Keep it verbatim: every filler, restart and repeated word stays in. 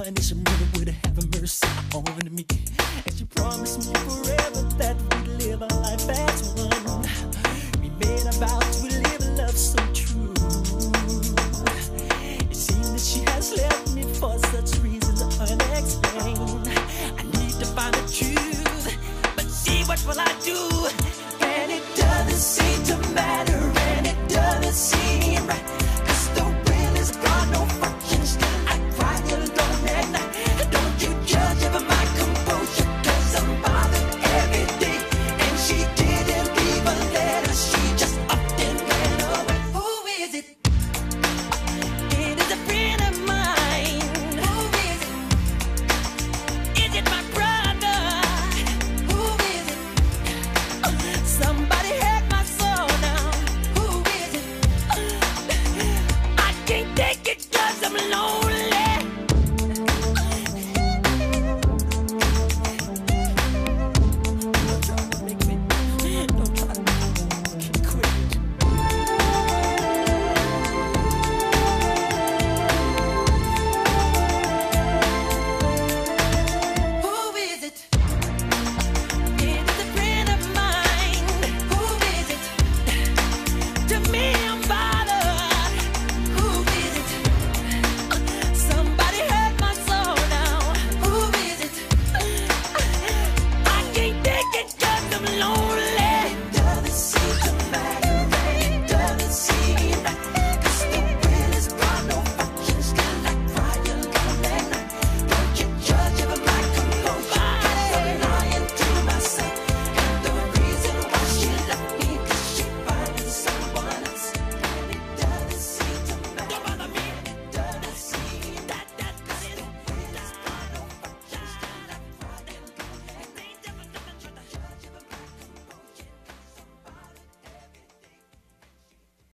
honey, she really would have mercy on me. And she promised me forever that we'd live a life as one. We made a vow to live a love so true. It seems that she has left me for such reasons unexplained. I need to find the truth, but see, what will I do?